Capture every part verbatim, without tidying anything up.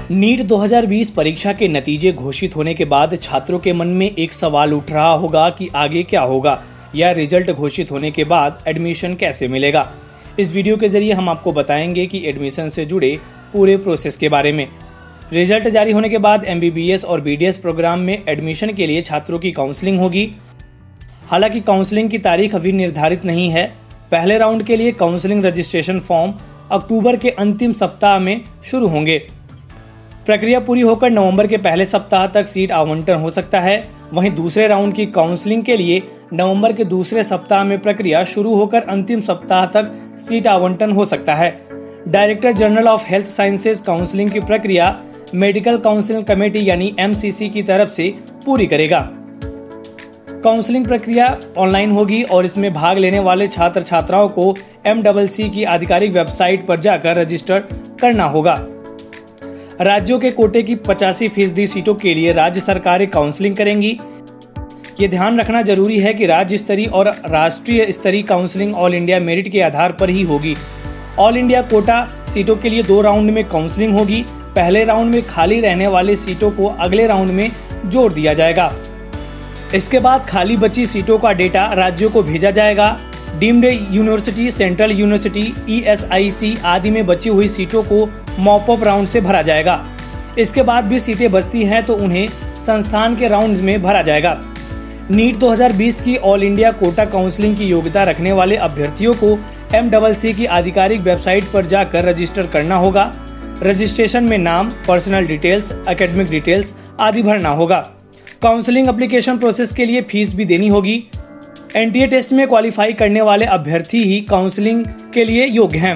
NEET दो हज़ार बीस परीक्षा के नतीजे घोषित होने के बाद छात्रों के मन में एक सवाल उठ रहा होगा कि आगे क्या होगा या रिजल्ट घोषित होने के बाद एडमिशन कैसे मिलेगा। इस वीडियो के जरिए हम आपको बताएंगे कि एडमिशन से जुड़े पूरे प्रोसेस के बारे में। रिजल्ट जारी होने के बाद एम बी बी एस और बी डी एस प्रोग्राम में एडमिशन के लिए छात्रों की काउंसलिंग होगी। हालांकि काउंसलिंग की तारीख अभी निर्धारित नहीं है। पहले राउंड के लिए काउंसलिंग रजिस्ट्रेशन फॉर्म अक्टूबर के अंतिम सप्ताह में शुरू होंगे। प्रक्रिया पूरी होकर नवंबर के पहले सप्ताह तक सीट आवंटन हो सकता है। वहीं दूसरे राउंड की काउंसलिंग के लिए नवंबर के दूसरे सप्ताह में प्रक्रिया शुरू होकर अंतिम सप्ताह तक सीट आवंटन हो सकता है। Director general of health sciences counselling की प्रक्रिया मेडिकल काउंसलिंग कमेटी यानी एम सी सी की तरफ से पूरी करेगा। काउंसलिंग प्रक्रिया ऑनलाइन होगी और इसमें भाग लेने वाले छात्र छात्राओं को एम सी सी की आधिकारिक वेबसाइट पर जाकर रजिस्टर करना होगा। राज्यों के कोटे की पचासी फीसदी सीटों के लिए राज्य सरकारें काउंसलिंग करेंगी। ये ध्यान रखना जरूरी है कि राज्य स्तरीय और राष्ट्रीय स्तरीय काउंसलिंग ऑल इंडिया मेरिट के आधार पर ही होगी। ऑल इंडिया कोटा सीटों के लिए दो राउंड में काउंसलिंग होगी। पहले राउंड में खाली रहने वाली सीटों को अगले राउंड में जोड़ दिया जाएगा। इसके बाद खाली बची सीटों का डेटा राज्यों को भेजा जाएगा। Deemed university, central university, E S I C आदि में बची हुई सीटों को मॉप अप राउंड से भरा जाएगा। इसके बाद भी सीटें बचती हैं तो उन्हें संस्थान के राउंड में भरा जाएगा। नीट दो हज़ार बीस की ऑल इंडिया कोटा काउंसलिंग की योग्यता रखने वाले अभ्यर्थियों को एम सी सी की आधिकारिक वेबसाइट पर जाकर रजिस्टर करना होगा। रजिस्ट्रेशन में नाम, पर्सनल डिटेल्स, एकेडमिक डिटेल्स आदि भरना होगा। काउंसलिंग एप्लीकेशन प्रोसेस के लिए फीस भी देनी होगी। एन टी ए टेस्ट में क्वालिफाई करने वाले अभ्यर्थी ही काउंसलिंग के लिए योग्य हैं।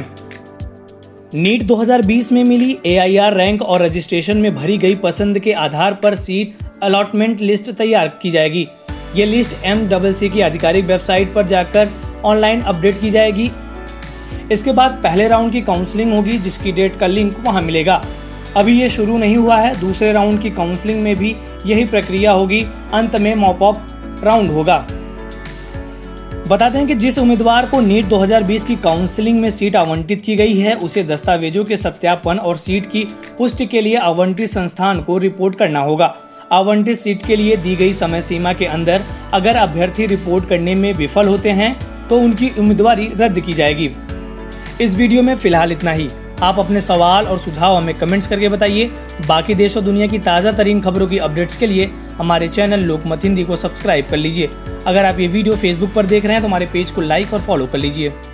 नीट दो हज़ार बीस में मिली ए आई आर रैंक और रजिस्ट्रेशन में भरी गई पसंद के आधार पर सीट अलॉटमेंट लिस्ट तैयार की जाएगी। ये लिस्ट एम सी सी की आधिकारिक वेबसाइट पर जाकर ऑनलाइन अपडेट की जाएगी। इसके बाद पहले राउंड की काउंसलिंग होगी जिसकी डेट का लिंक वहां मिलेगा। अभी ये शुरू नहीं हुआ है। दूसरे राउंड की काउंसलिंग में भी यही प्रक्रिया होगी। अंत में मॉप अप राउंड होगा। बता दें कि जिस उम्मीदवार को नीट दो हज़ार बीस की काउंसलिंग में सीट आवंटित की गई है उसे दस्तावेजों के सत्यापन और सीट की पुष्टि के लिए आवंटित संस्थान को रिपोर्ट करना होगा। आवंटित सीट के लिए दी गई समय सीमा के अंदर अगर अभ्यर्थी रिपोर्ट करने में विफल होते हैं तो उनकी उम्मीदवारी रद्द की जाएगी। इस वीडियो में फिलहाल इतना ही। आप अपने सवाल और सुझाव हमें कमेंट्स करके बताइए। बाकी देश और दुनिया की ताज़ा तरीन खबरों की अपडेट्स के लिए हमारे चैनल लोकमत हिंदी को सब्सक्राइब कर लीजिए। अगर आप ये वीडियो फेसबुक पर देख रहे हैं तो हमारे पेज को लाइक और फॉलो कर लीजिए।